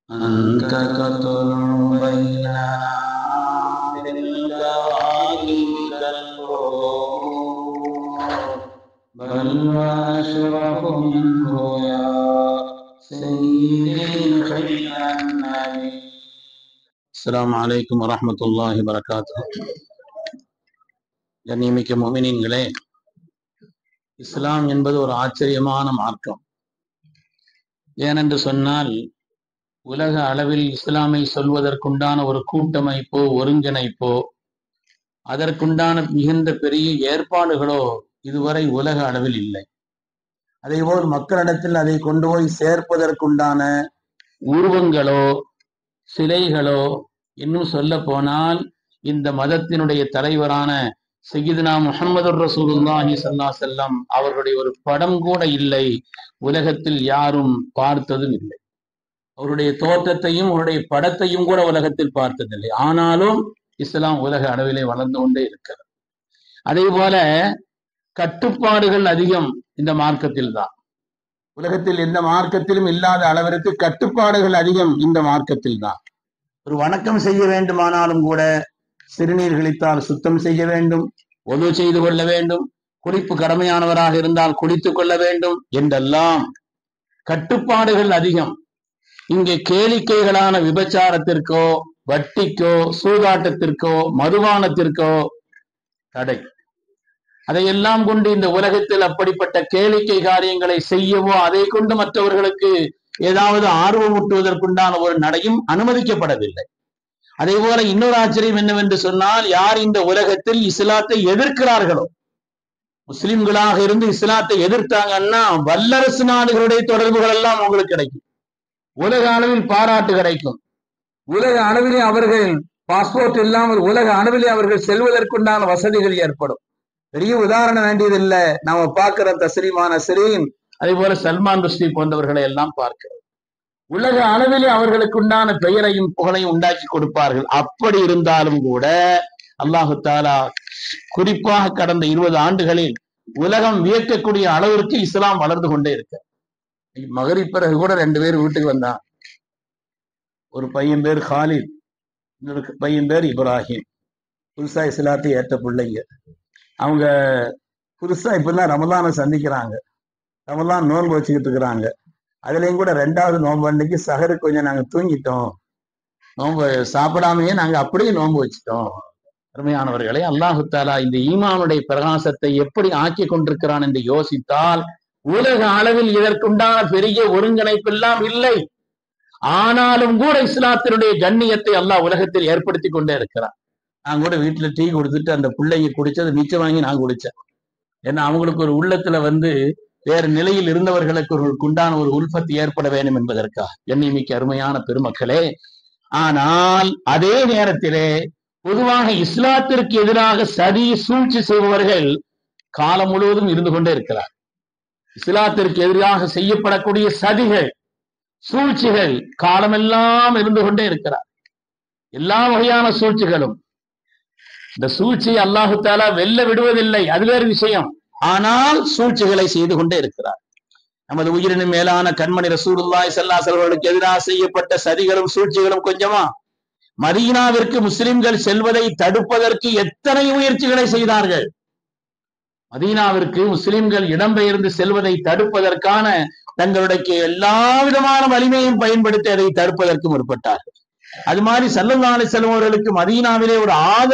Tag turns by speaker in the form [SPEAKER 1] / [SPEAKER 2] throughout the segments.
[SPEAKER 1] أنت كطلوع بيننا بالكواكب كالنور بل وأشرف منه يا سيدي خير النبي. السلام عليكم ورحمة الله وبركاته. கண்ணியமிக்க முஃமினீன்களே, இஸ்லாம் என்பது ஒரு ஆச்சரியமான மார்க்கம். ஏனென்று சொன்னால், உலக அளவில் இஸ்லாமை சொல்வதற்குண்டான ஒரு கூட்டமைப்போ ஒருங்கிணைப்போ அதற்குண்டான மிகுந்த பெரிய ஏற்பாடுகளோ இதுவரை உலக அளவில் இல்லை. அதேபோல் மக்களிடத்தில் அதை கொண்டு போய் சேர்ப்பதற்குண்டான உருவங்களோ சிலைகளோ, இன்னும் சொல்ல போனால் இந்த மதத்தினுடைய தலைவரான சய்யிதுனா முஹம்மது ரசூலுல்லாஹி ஸல்லல்லாஹு அலைஹி வஸல்லம் அவர்களுடைய ஒரு படம் கூட இல்லை, உலகத்தில் யாரும் பார்த்ததும் இல்லை. அவருடைய தோற்றத்தையும் அவருடைய படத்தையும் கூட உலகத்தில் பார்த்ததில்லை. ஆனாலும் இஸ்லாம் உலக அளவிலே வளர்ந்து கொண்டே இருக்கிறது. அதே போல கட்டுப்பாடுகள் அதிகம் இந்த மார்க்கத்தில் தான். உலகத்தில் எந்த மார்க்கத்திலும் இல்லாத அளவிற்கு கட்டுப்பாடுகள் அதிகம் இந்த மார்க்கத்தில் தான். ஒரு வணக்கம் செய்ய வேண்டுமானாலும் கூட சிறுநீர் கழித்தால் சுத்தம் செய்ய வேண்டும், ஒது செய்து கொள்ள வேண்டும், குளிப்பு கடமையானவராக இருந்தால் குளித்துக் கொள்ள வேண்டும் என்றெல்லாம் கட்டுப்பாடுகள் அதிகம். இங்கே கேளிக்கைகளான விபச்சாரத்திற்கோ வட்டிக்கோ சூதாட்டத்திற்கோ மதுபானத்திற்கோ தடை. அதையெல்லாம் கொண்டு இந்த உலகத்தில் அப்படிப்பட்ட கேளிக்கை காரியங்களை செய்யவோ அதை கொண்டு மற்றவர்களுக்கு ஏதாவது ஆர்வம் ஊட்டுவதற்குண்டான ஒரு நடையும் அனுமதிக்கப்படவில்லை. அதே போல இன்னொரு ஆச்சரியம் என்னவென்று சொன்னால், யார் இந்த உலகத்தில் இஸ்லாத்தை எதிர்க்கிறார்களோ, முஸ்லிம்களாக இருந்து இஸ்லாத்தை எதிர்த்தாங்கன்னா வல்லரசு நாடுகளுடைய தொடர்புகள் எல்லாம் உங்களுக்கு கிடைக்கும். உலக அளவில் பாராட்டு கிடைக்கும். உலக அளவிலே அவர்கள் பாஸ்போர்ட் இல்லாமல் உலக அளவிலே அவர்கள் செல்வதற்குண்டான வசதிகள் ஏற்படும். பெரிய உதாரணம் வேண்டியதில்லை, நாம பார்க்கிற தஸ்ரீமான நஸ்ரீன், அதே போல சல்மான் ருஷ்டி போன்றவர்களை எல்லாம் பார்க்கிறோம். உலக அளவிலே அவர்களுக்குண்டான பெயரையும் புகழையும் உண்டாக்கி கொடுப்பார்கள். அப்படி இருந்தாலும் கூட அல்லாஹு தாலா குறிப்பாக கடந்த 20 ஆண்டுகளில் உலகம் வியக்கக்கூடிய அளவிற்கு இஸ்லாம் வளர்ந்து கொண்டே இருக்கு. மகரிப் பிறகு கூட 2 பேர் வீட்டுக்கு வந்தான். ஒரு பையன் பேர் ஹாலித், இன்னொரு பையன் பேர் இப்ராஹிம். புதுசா இஸ்லாத்தை ஏற்ற பிள்ளைங்க. அவங்க புதுசா இப்பதான் ரமலானை சந்திக்கிறாங்க. ரமலான் நோன்பு வச்சுக்கிட்டு இருக்கிறாங்க. அதுலயும் கூட 2வது நோன்பு அன்னைக்கு சஹரு கொஞ்சம் நாங்க தூங்கிட்டோம், நோன்பு சாப்பிடாமையே நாங்க அப்படியே நோன்பு வச்சுட்டோம். அருமையானவர்களே, அல்லாஹு தாலா இந்த ஈமானுடைய பிரகாசத்தை எப்படி ஆக்கி கொண்டிருக்கிறான் என்று யோசித்தால், உலக அளவில் இதற்குண்டான பெரிய ஒருங்கிணைப்பு எல்லாம் இல்லை. ஆனாலும் கூட இஸ்லாத்தினுடைய கண்ணியத்தை அல்லாஹ் உலகத்தில் ஏற்படுத்தி கொண்டே இருக்கிறான். நான் கூட வீட்டுல டீ கொடுத்துட்டு அந்த பிள்ளைங்க குடிச்சது மிச்சம் வாங்கி நான் குடிச்சேன். ஏன்னா அவங்களுக்கு ஒரு உள்ளத்துல வேறு நிலையில் இருந்தவர்களுக்கு ஒரு உண்டான ஒரு உல்ஃபத் ஏற்பட வேண்டும் என்பதற்காக. எண்ணிமிக்க அருமையான பெருமக்களே, ஆனால் அதே நேரத்திலே பொதுவாக இஸ்லாத்திற்கு எதிராக சதி சூழ்ச்சி செய்பவர்கள் காலம் முழுவதும் இருந்து கொண்டே இருக்கிறார். இஸ்லாத்திற்கு எதிராக செய்யப்படக்கூடிய சதிகள் சூழ்ச்சிகள் காலமெல்லாம் இருந்து கொண்டே இருக்கிறார். எல்லா வகையான சூழ்ச்சிகளும். இந்த சூழ்ச்சியை அல்லாஹு தாலா வெல்ல விடுவதில்லை, அது வேறு விஷயம். ஆனால் சூழ்ச்சிகளை செய்து கொண்டே இருக்கிறார். நமது உயிரினும் மேலான கண்மணி ரசூலுல்லாஹி ஸல்லல்லாஹு அலைஹி வஸல்லம் எதிராக செய்யப்பட்ட சதிகளும் சூழ்ச்சிகளும் கொஞ்சமா? மதீனாவிற்கு முஸ்லிம்கள் செல்வதை தடுப்பதற்கு எத்தனை முயற்சிகளை செய்தார்கள். மதீனாவிற்கு முஸ்லிம்கள் இடம்பெயர்ந்து செல்வதை தடுப்பதற்கான தங்களுடைய எல்லா விதமான வலிமையும் பயன்படுத்தி அதை தடுப்பதற்கு முற்பட்டார்கள். அது மாதிரி ஸல்லல்லாஹு அலைஹி வஸல்லம் அவர்களுக்கு மதீனாவிலே ஒரு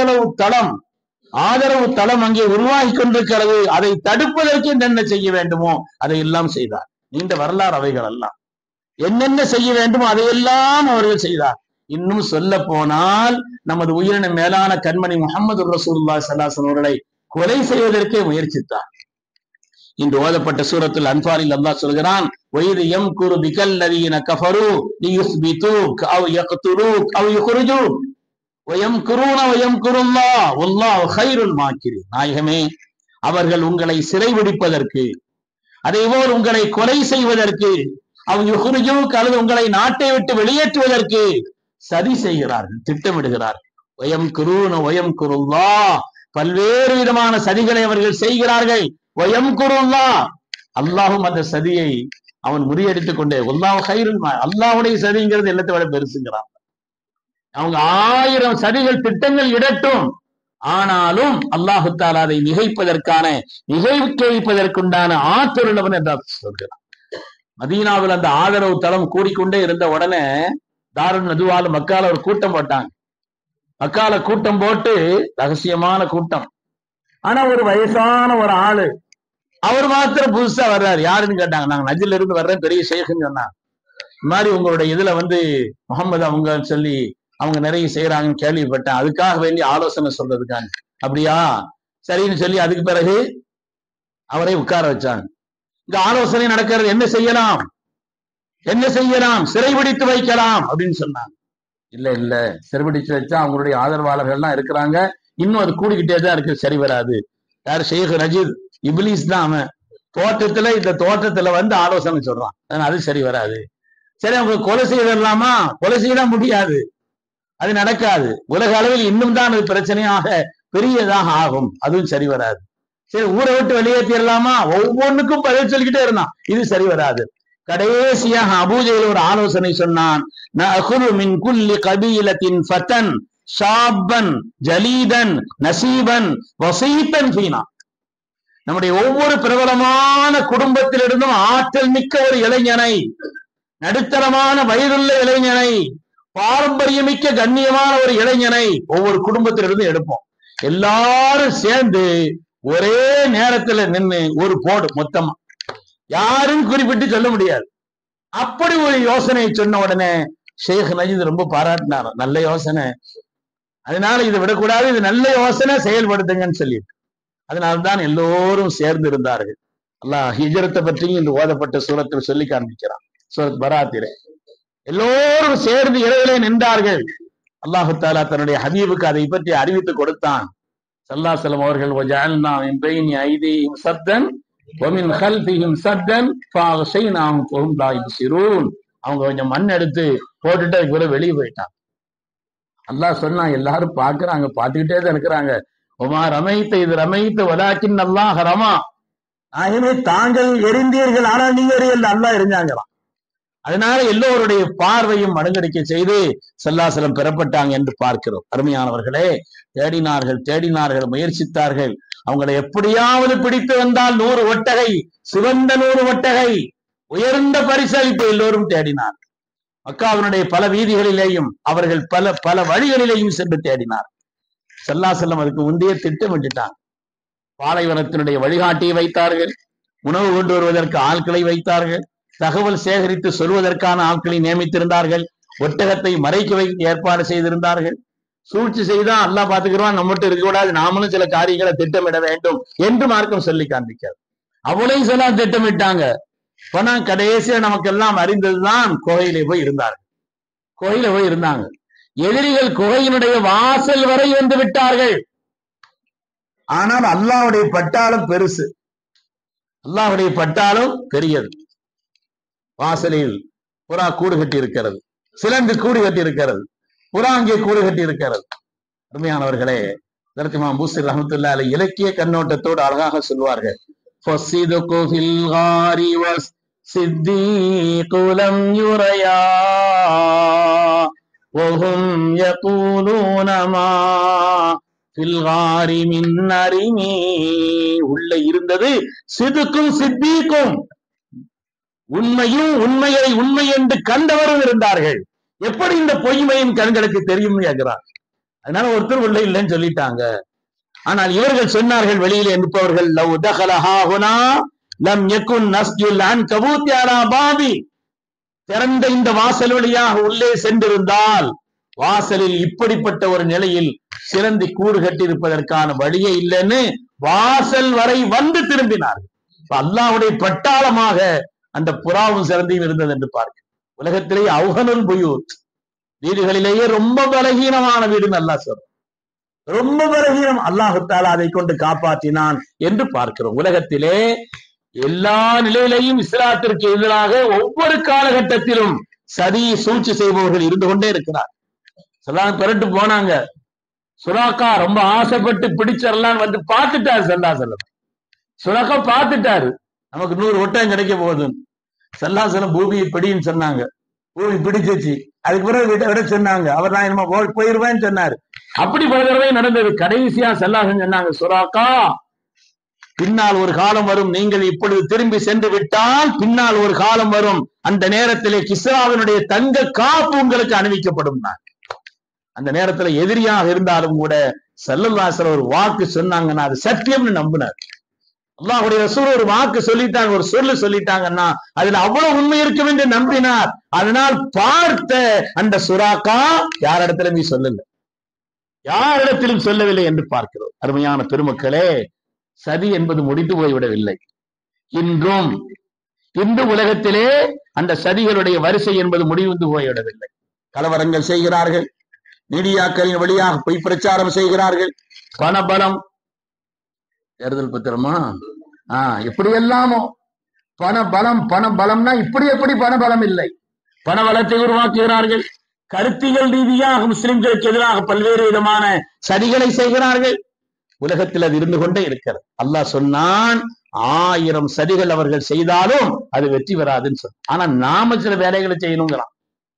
[SPEAKER 1] ஆதரவு தளம் அங்கே உருவாகி கொண்டிருக்கிறது. அதை தடுப்பதற்கு என்னென்ன செய்ய வேண்டுமோ அதையெல்லாம் செய்தார். நீண்ட வரலாறு அவைகள் எல்லாம். என்னென்ன செய்ய வேண்டுமோ அதையெல்லாம் அவர்கள் செய்தார். இன்னும் சொல்ல போனால் நமது உயிரின மேலான கண்மணி முஹம்மது ரசூலுல்லாஹி ஸல்லல்லாஹு அலைஹி வஸல்லம் அவர்களை கொலை செய்வதற்கே முயற்சித்தார். இன்று ஓதப்பட்ட சூரத்துல் அன்ஃபாலில் அல்லாஹ் சொல்கிறான், வயது யம்குரு பிகல்லதீன கஃபரு லியுஸ்பிதூக் அவ் யக்துலூக் அவ் யுக்ரிஜூக் வயம்குரூன வயம்குருல்லாஹ் வல்லாஹு கைருல் மாக்கிரீன். நாயகமே, அவர்கள் உங்களை சிறைபிடிப்பதற்கு, அதேபோல் உங்களை கொலை செய்வதற்கு, அவ் யுக்ரிஜூக் அல்லது உங்களை நாட்டை விட்டு வெளியேற்றுவதற்கு சதி செய்கிறார்கள், திட்டமிடுகிறார்கள். வயம்குரூன வயம்குருல்லாஹ், பல்வேறு விதமான சதிகளை அவர்கள் செய்கிறார்கள். வயம்குருல்லாஹ், அல்லாஹும் அந்த சதியை அவன் முறியடித்துக் கொண்டே அல்லாஹ் கைருல், அல்லாஹ்வுடைய சதிங்கிறது எல்லாத்தை விட பெருசுங்கிறான். அவங்க 1000 சதிகள் திட்டங்கள் இடட்டும், ஆனாலும் அல்லாஹு தஆலா அதை மிகைக்க வைப்பதற்குண்டான ஆற்றல் உள்ளவன் என்று சொல்கிறான். மதீனாவில் அந்த ஆதரவு தளம் கூடிக்கொண்டே இருந்த உடனே தாருன் நதுவால மக்கால ஒரு கூட்டம் போட்டாங்க. மக்கால கூட்டம் போட்டு ரகசியமான கூட்டம். ஆனா ஒரு வயசான ஒரு ஆளு, அவர் மாத்திரம் புதுசா வர்றாரு. யாருன்னு கேட்டாங்க. நாங்க நஜ்ல இருந்து வர்றேன், பெரிய ஷேக்குன்னு சொன்னாங்க. இந்த மாதிரி உங்களுடைய இதுல முகமது அவங்க சொல்லி அவங்க நிறைய செய்யறாங்கன்னு கேள்விப்பட்டேன், அதுக்காக வேண்டி ஆலோசனை சொல்றதுக்காங்க. அப்படியா, சரின்னு சொல்லி அதுக்கு பிறகு அவரை உட்கார வச்சாங்க. இந்த ஆலோசனை நடக்கிறது. என்ன செய்யலாம், சிறைபிடித்து வைக்கலாம் அப்படின்னு சொன்னாங்க. இல்ல சிறைபிடிச்சு வச்சா அவங்களுடைய ஆதரவாளர்கள் எல்லாம் இருக்கிறாங்க, இன்னும் அது கூடிக்கிட்டே தான் இருக்கு, சரி வராது. யார்? ஷேக் ரஜீத் இப்லீஸ் தான். அவன் இந்த தோட்டத்துல ஆலோசனை சொல்றான், அது சரி வராது. சரி, அவங்க கொலை செய்யலாமா? கொலை செய்யலாம் முடியாது, அது நடக்காது. உலக அளவில் இன்னும் தான் அது பிரச்சனையாக பெரியதாக ஆகும், அதுவும் சரி வராது. சரி, ஊரை விட்டு வெளியேற்றிடலாமா? ஒவ்வொன்றுக்கும் பதில் சொல்லிக்கிட்டே இருந்தான், இது சரி வராது. கடைசியாக அபூஜையில் ஒரு ஆலோசனை சொன்னான். நஅகுலு மின் குல்லி கபீலத்தின் ஃபதன் ஷாப்பன் ஜலீதன் நசீபன் வசீத்தன் ஃபீனா. நம்முடைய ஒவ்வொரு பிரபலமான குடும்பத்திலிருந்தும் ஆற்றல் மிக்க ஒரு இளைஞனை, நடுத்தரமான வயதுள்ள இளைஞனை, பாரம்பரியமிக்க கண்ணியமான ஒரு இளைஞனை ஒவ்வொரு குடும்பத்திலிருந்து எடுப்போம். எல்லாரும் சேர்ந்து ஒரே நேரத்துல நின்று ஒரு போடு, மொத்தமா யாரும் குறிப்பிட்டு சொல்ல முடியாது. அப்படி ஒரு யோசனை சொன்ன உடனே ஷேக் நஜீத் ரொம்ப பாராட்டினார். நல்ல யோசனை, அதனால இதை விடக்கூடாது, இது நல்ல யோசனை, செயல்படுத்துங்கன்னு சொல்லிட்டு அதனால்தான் எல்லோரும் சேர்ந்து இருந்தார்கள். அல்லாஹ் ஹிஜ்ரத்தை பற்றியும் இந்த ஓதப்பட்ட சூரத்தில் சொல்லி காண்பிக்கிறான். சூரத் பராத்திலே எல்லோரும் சேர்ந்து இரவிலே நின்றார்கள். அல்லாஹு தஆலா தன்னுடைய ஹபீபுக்கு அதை பற்றி அறிவித்து கொடுத்தான். ஸல்லல்லாஹு அலைஹி வஸல்லம் அவர்கள் வஜஅல்னா மின் பைனி ஐதீஹிம் சத்தன் வமின் கல்ஃபிஹிம் சத்தன் ஃபஅக்ஷைனாஹும் ஃபஹும் லா யுப்ஸிரூன். அவங்க கொஞ்சம் மண் எடுத்து போட்டுட்டு அதுக்கு வெளியே போயிட்டான். அல்லாஹ் சொன்னா, எல்லாரும் பாக்குறாங்க, பார்த்துக்கிட்டே தான் இருக்கிறாங்க. ஒமா ரமைத்த இது ரமைத்த வலாக்கின் அல்லாஹ் ரமா. ஆகவே தாங்கள் எரிந்தீர்கள், ஆனால் நீங்க எரியல, அல்லாஹ் எரிஞ்சாங்களாம். அதனால எல்லோருடைய பார்வையும் மடங்கடிக்க செய்து ஸல்லல்லாஹு அலைஹி வஸல்லம் பெறப்பட்டாங்க என்று பார்க்கிறோம். அருமையானவர்களே, தேடினார்கள், முயற்சித்தார்கள். அவங்களை எப்படியாவது பிடித்து வந்தால் 100 ஒட்டகை, சிவந்த 100 ஒட்டகை, உயர்ந்த பரிசளிப்பு எல்லோரும் தேடினார். மக்காவினுடைய பல வீதிகளிலேயும் அவர்கள் பல வழிகளிலேயும் சென்று தேடினார். ஸல்லல்லாஹு அலைஹி வஸல்லம் அதுக்கு முந்தைய திட்டமிட்டுட்டாங்க. பாலைவனத்தினுடைய வழிகாட்டியை வைத்தார்கள், உணவு கொண்டு வருவதற்கு ஆட்களை வைத்தார்கள், தகவல் சேகரித்து சொல்வதற்கான ஆட்களை நியமித்திருந்தார்கள், ஒட்டகத்தை மறைக்க வைக்க ஏற்பாடு செய்திருந்தார்கள். சூழ்ச்சி செய்தா அல்லாஹ் பாத்துக்கிறான், நம்மகிட்ட இருக்கக்கூடாது, நாமளும் சில காரியங்களை திட்டமிட வேண்டும் என்று மார்க்கம் சொல்லி காண்பிக்காது. அவளையும் சில திட்டமிட்டாங்க. போனா கடைசியா நமக்கு எல்லாம் அறிந்ததுதான், குகையிலே போய் இருந்தாங்க. எதிரிகள் குகையினுடைய வாசல் வரை வந்து விட்டார்கள். ஆனால் அல்லாஹ்வுடைய பட்டாளம் பெருசு, அல்லாஹ்வுடைய பட்டாளம் பெரியது. வாசலில் புறா கூடு கட்டி இருக்கிறது, சிலந்து கூடு கட்டி இருக்கிறது, புறா அங்கே கூடு கட்டி இருக்கிறது. அருமையானவர்களே, இதற்கு இமாம் பூஸிர் ரஹ்மத்துல்லாஹி அலைஹி இலக்கிய கண்ணோட்டத்தோடு அழகாக சொல்வார்கள். ஃபஸிதுகு ஃபில் காரி வஸ்ஸித்தீகு லம் யுரயா வஹும் யகூலூன மா ஃபில் காரி மின் நரிமி. உள்ள இருந்தது சிதுக்கும் சித்தீக்கும், உண்மையும் உண்மை என்று கண்டவரும் இருந்தார்கள். எப்படி இந்த பொய்மையின் கண்களுக்கு தெரியும் கேட்கிறார். அதனால ஒருத்தர் உள்ள இல்லைன்னு சொல்லிட்டாங்க. ஆனால் இவர்கள் சொன்னார்கள், வெளியிலே இருப்பவர்கள், லவ் தகல ஹாஹுனா லம் யகுன் நஸ்ஜுல் அன் கபூத் அலா பாபி. திறந்த இந்த வாசல் வழியாக உள்ளே சென்றிருந்தால் வாசலில் இப்படிப்பட்ட ஒரு நிலையில் சிலந்தி கூடு கட்டியிருப்பதற்கான வழியே இல்லைன்னு வாசல் வரை வந்து திரும்பினார்கள். அல்லாஹ்வுடைய பட்டாளமாக அந்த புறாவும் சிறந்தியும் இருந்தது என்று பார்க்க. உலகத்திலேயே அவுஹனுல் புயூத், வீடுகளிலேயே ரொம்ப பலகீனமான வீடுன்னு அல்லாஹ் சொல்றான். ரொம்ப பலகீனம், அல்லாஹ் தஆலா அதை கொண்டு காப்பாற்றினான் என்று பார்க்கிறோம். உலகத்திலே எல்லா நிலையிலையும் இஸ்லாத்திற்கு எதிராக ஒவ்வொரு காலகட்டத்திலும் சதி சூழ்ச்சி செய்பவர்கள் இருந்து கொண்டே இருக்கிறார். சொல்லாங்க பெறட்டு போனாங்க. சுராக்கா ரொம்ப ஆசைப்பட்டு பிடிச்சிடலாம் வந்து பார்த்துட்டாரு. ஸல்லல்லாஹு அலைஹி வஸல்லம் சுராக்கா பார்த்துட்டாரு, நமக்கு 100 ஒட்டகம் கிடைக்க போகுதுன்னு. ஸல்லல்லாஹு அலைஹி வஸல்லம் பூமியை பிடின்னு சொன்னாங்க, பூமி பிடிச்சிச்சு. அதுக்கு பிறகு விட சொன்னாங்க, அவர் தான் என்னமோ போயிருவேன்னு சொன்னாரு. அப்படி பல தடவை நடந்தது. கடைசியா ஸல்லல்லாஹு அலைஹி வஸல்லம் சொன்னாங்க, சுராக்கா பின்னால் ஒரு காலம் வரும், நீங்கள் இப்பொழுது திரும்பி சென்று விட்டால் பின்னால் ஒரு காலம் வரும், அந்த நேரத்திலே கிஸ்ராவினுடைய தங்க காப்பு உங்களுக்கு அணிவிக்கப்படும். அந்த நேரத்துல எதிரியாக இருந்தாலும் கூட ஸல்லல்லாஹு அலைஹி வஸல்லம் ஒரு வாக்கு சொன்னாங்கன்னா அது சத்தியம்னு நம்பினார். அல்லாஹ்வுடைய ரசூல் ஒரு வாக்கு சொல்லிட்டாங்க, ஒரு சொல்லு சொல்லிட்டாங்கன்னா அதுல அவ்வளவு உண்மை இருக்கும் என்று நம்பினார். அதனால் பார்த்த அந்த சுராக்கா யாரிடத்திலும் நீ சொல்லல, யாரிடத்திலும் சொல்லவில்லை என்று பார்க்கிறோம். அருமையான பெருமக்களே, சதி என்பது முடிந்து போய்விடவில்லை. இன்று உலகத்திலே அந்த சதிகளுடைய வரிசை என்பது முடிந்து போய்விடவில்லை. கலவரங்கள் செய்கிறார்கள், மீடியாக்களின் வழியாக பொய் பிரச்சாரம் செய்கிறார்கள், பணபலம், தேர்தல் பத்திரமா எப்படியெல்லாமோ பணபலம்னா இப்படி எப்படி பணபலம் இல்லை, பணபலத்தை உருவாக்குகிறார்கள். கருத்தியல் ரீதியாக முஸ்லிம்களுக்கு எதிராக பல்வேறு விதமான சதிகளை செய்கிறார்கள். உலகத்தில் அது இருந்து கொண்டே இருக்கிறது. அல்லாஹ் சொன்னான், 1000 சதிகள் அவர்கள் செய்தாலும் அது வெற்றி பெறாதுன்னு சொன்ன. ஆனா நாம சில வேலைகளை செய்யணுங்கிறான்,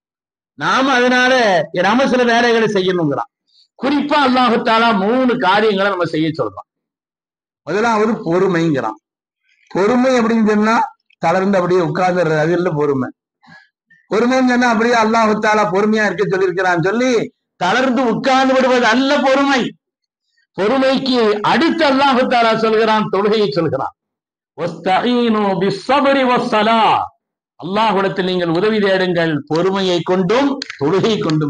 [SPEAKER 1] நாம சில வேலைகளை செய்யணுங்கிறான். குறிப்பா அல்லாஹு தஆலா 3 காரியங்களை நம்ம செய்ய சொல்றான். முதலாவது பொறுமைங்கிறான். பொறுமை அப்படின்னு சொன்னா தளர்ந்து அப்படியே உட்கார்ந்துடுறது, அது இல்ல பொறுமை. பொறுமைன்னு சொன்னா அப்படியே அல்லாஹு தஆலா பொறுமையா இருக்க சொல்லியிருக்கிறான் சொல்லி தளர்ந்து உட்கார்ந்து விடுவது அல்ல பொறுமை. பொறுமைக்கு அடுத்து அல்லாஹு தஆலா சொல்கிறான், தொழுகையை சொல்கிறான், வஸ்தஈனு பிஸ்ஸப்ரி வஸ்ஸலாஹ், அல்லாஹ்விடத்தில் நீங்கள் உதவி தேடுங்கள் பொறுமையை கொண்டும் தொழுகை கொண்டும்.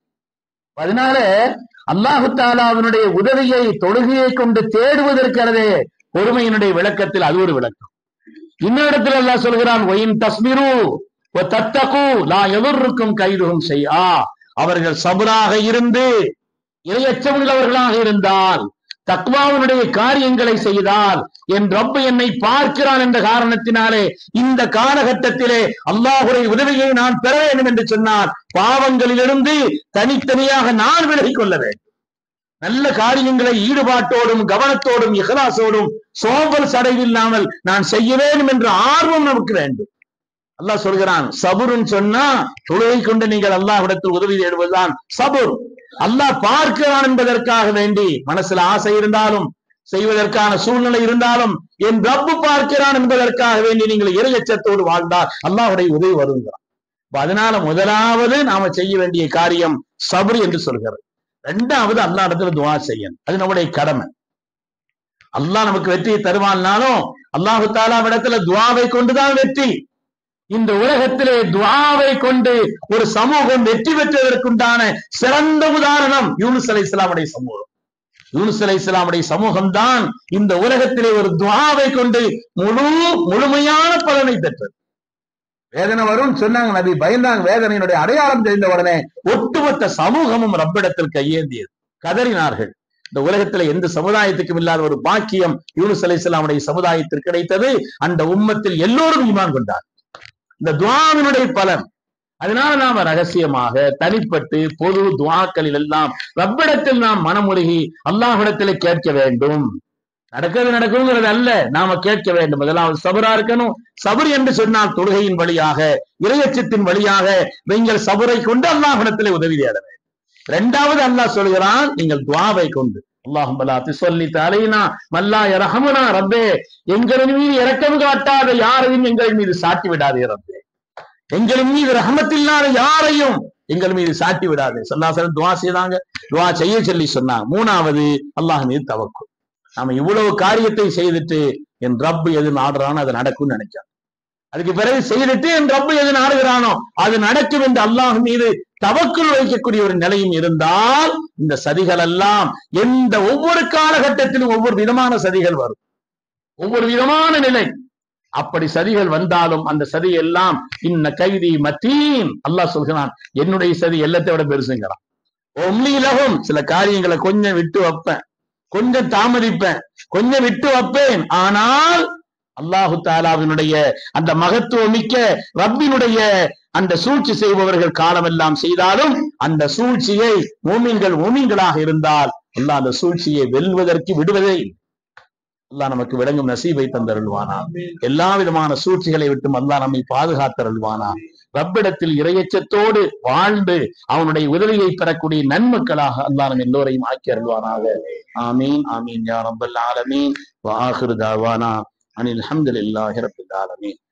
[SPEAKER 1] அதனால அல்லாஹு தஆலாவினுடைய உதவியை தொழுகையை கொண்டு தேடுவதற்கிறதே பொறுமையினுடைய விளக்கத்தில் அது ஒரு விளக்கம். இன்னொரு இடத்துல அல்லாஹ் சொல்கிறான், வயின் தஸ்பிரு வ தத்தகு லா யதுர்ருக்கும் கைதுஹும் ஷைஆ, அவர்கள் சபராக இருந்து இறையச்சமுள்ளவர்களாக இருந்தால், தக்வாவுடைய காரியங்களை செய்தால், என் ரப்பு என்னை பார்க்கிறான் என்ற காரணத்தினாலே இந்த காலகட்டத்திலே அல்லாஹ்வுடைய உதவியை நான் பெற வேண்டும் என்று சொன்னால் பாவங்களிலிருந்து தனித்தனியாக நான் விலகிக் கொள்ள வேண்டும். நல்ல காரியங்களை ஈடுபாட்டோடும் கவனத்தோடும் இஹ்லாஸோடும் சோம்பல் சடைவில்லாமல் நான் செய்ய வேண்டும் என்ற ஆர்வம் நமக்கு வேண்டும். அல்லாஹ் சொல்கிறான், சபுர்ன்னு சொன்னா தொழுகை கொண்டு நீங்கள் அல்லாஹ்விடத்தில் உதவி தேடுவதுதான் சபுர். அல்லாஹ் பார்க்கிறான் என்பதற்காக வேண்டி மனசுல ஆசை இருந்தாலும் செய்வதற்கான சூழ்நிலை இருந்தாலும் என் ரப்பு பார்க்கிறான் என்பதற்காக வேண்டி நீங்கள் இறையச்சத்தோடு வாழ்ந்தால் அல்லாஹ்வுடைய உதவி வருங்கிறான். அதனால முதலாவது நாம செய்ய வேண்டிய காரியம் சபர் என்று சொல்கிறது. இரண்டாவது அல்லாஹ் இடத்துல துஆ செய்யணும், அது நம்முடைய கடமை. அல்லாஹ் நமக்கு வெற்றியை தருவான்னாலும் அல்லாஹு தஆலா இடத்துல துஆவை கொண்டுதான் வெற்றி. இந்த உலகத்திலே துஆவை கொண்டு ஒரு சமூகம் வெற்றி பெற்றதற்குண்டான சிறந்த உதாரணம் யூனுஸ் அலைஹிஸ்ஸலாமுடைய சமூகம். யூனுஸ் அலைஹிஸ்ஸலாமுடைய சமூகம் தான் இந்த உலகத்திலே ஒரு துஆவை கொண்டு முழுமையான பலனை பெற்றது. வேதனை வரும் சொன்னாங்க நபி, பயந்தாங்க. வேதனையினுடைய அடையாளம் தெரிந்த உடனே ஒட்டுமொத்த சமூகமும் ரப்பிடத்தில் கையேந்தியது, கதறினார்கள். இந்த உலகத்துல எந்த சமுதாயத்துக்கும் இல்லாத ஒரு பாக்கியம் யூனுஸ் அலைஹிஸ்ஸலாமுடைய சமுதாயத்திற்கு கிடைத்தது. அந்த உம்மத்தில் எல்லோரும் ஈமான் கொண்டார். இந்த துஆவினுடைய பலன். அதனால நாம ரகசியமாக தனிப்பட்டு பொது துஆக்களில் எல்லாம் ரப்பிடத்தில் நாம் மனமுருகி அல்லாஹ்விடத்தில் கேட்க வேண்டும். நடக்குங்கிறது அல்ல, நாம கேட்க வேண்டும். முதலாவது சபரா இருக்கணும். சபர் என்று சொன்னால் தொழுகையின் வழியாக இறையச்சத்தின் வழியாக நீங்கள் சபரை கொண்டு அல்லாஹ்விடத்திலே உதவி தேட வேண்டும். இரண்டாவது அல்லாஹ் சொல்கிறான், நீங்கள் துஆவை கொண்டு அல்லாஹும்ம லா துஸல்லித் அலைனா மல்லா யர்ஹமுனா, ரப்பே எங்களின் மீது இரக்கம் காட்டாத யாரையும் எங்களின் மீது சாட்டி விடாதே ரப்பே, எங்களின் மீது ரஹமத் இல்லாத யாரையும் எங்கள் மீது சாட்டி விடாதே. ஸல்லல்லாஹு அலைஹி வஸல்லம் துஆ செய்தாங்க, துஆ செய்ய சொல்லி சொன்னாங்க. மூணாவது அல்லாஹ் மீது தவக்குல். நாம இவ்வளவு காரியத்தை செய்துட்டு என் ரப்பு எது நாடுறானோ அது நடக்கும்னு நினைச்சாங்க. அதுக்கு பிறகு செய்துட்டு என் ரப்பு எது நாடுகிறானோ அது நடக்கும் என்று அல்லாஹ் மீது தவக்குல் வைக்கக்கூடிய ஒரு நிலையும் இருந்தால் இந்த சதிகள் எல்லாம் ஒவ்வொரு காலகட்டத்திலும் ஒவ்வொரு விதமான சதிகள் வரும், ஒவ்வொரு விதமான நிலை. அப்படி சதிகள் வந்தாலும் அந்த சதி எல்லாம் இன்ன கைதி மத்தீன், அல்லாஹ் சொல்கிறான் என்னுடைய சதி எல்லாத்தை விட பெருசுங்கிறான். ஒம்லிலகும், சில காரியங்களை கொஞ்சம் விட்டு வைப்பேன், கொஞ்சம் தாமதிப்பேன், கொஞ்சம் விட்டு வைப்பேன். ஆனால் அல்லாஹு தஆலாவினுடைய அந்த மகத்துவமிக்க ரப்பினுடைய அந்த சூழ்ச்சி செய்பவர்கள் காலமெல்லாம் செய்தாலும் அந்த சூழ்ச்சியை மூமின்களாக இருந்தால் அல்லாஹ் அந்த சூழ்ச்சியை வெல்வதற்கு விடுவதே. அல்லாஹ் நமக்கு விளங்கும் நசீபை தந்தருள்வானா. எல்லா விதமான சூழ்ச்சிகளை விட்டும் அல்லாஹ் நம்மை பாதுகாத்தருள்வானா. ரப்பிடத்தில் இறையச்சத்தோடு வாழ்ந்து அவனுடைய உதவியை பெறக்கூடிய நன்மக்களாக அல்லாஹ் நம் எல்லோரையும் ஆக்கி அருள்வானாக. ஆமீன் ஆமீன் யா ரப்பல் ஆலமீன். வ ஆகிரு தாவானா அனில் ஹம்துலில்லாஹி ரப்பில் ஆலமீன்.